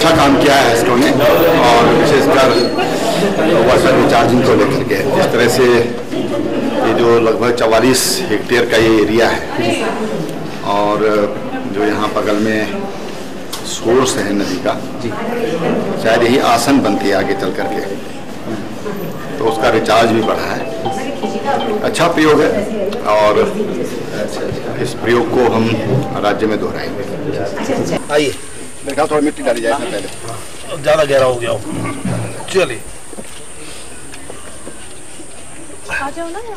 अच्छा काम किया है एस्ट्रो ने, और विशेषकर वाटर रिचार्जिंग को लेकर के जिस तरह से ये जो लगभग 44 हेक्टेयर का ये एरिया है, और जो यहाँ बगल में सोर्स है नदी का, शायद यही आसन बनती है आगे चल करके, तो उसका रिचार्ज भी बढ़ा है। अच्छा प्रयोग है और इस प्रयोग को हम राज्य में दोहराएंगे। आइए, मेरे ख्याल थोड़ा मिट्टी डाली जाए पहले, ज्यादा गहरा हो गया हो। चलिए आ जाओ ना।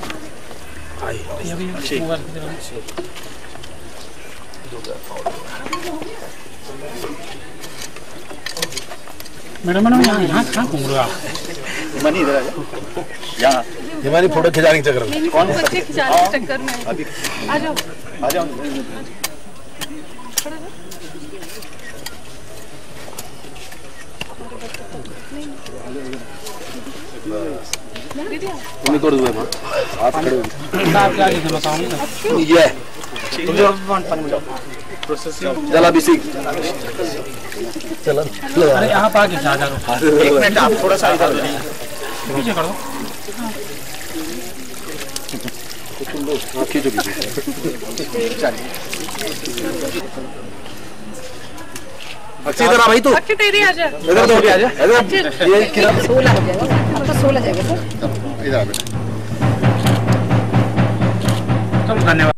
मैडम यहाँ कहाँ घूम रहा? मनी इधर आ जाओ, यहाँ हिमानी फोटो खिंचाने के चक्कर में। कौन बच्चे खिंचाने के चक्कर में? अभी आ जाओ, आ जाओ। उन्हीं को रुए मां हाथ खड़े आप क्या लिखे बताओ ना। ये तुम जो पानी में जाओ जला भी सीख चलो। अरे यहाँ पा के जा रहा। एक मिनट आप थोड़ा सा इधर पीछे कर दो। खींचो अच्छी तरह भाई तू अच्छी तेरी आ जा। इधर तो आ जा इधर ये 16 हो जाएगा, अब तो 16 जाएगा सर। इधर आ बेटा। चलो धन्यवाद।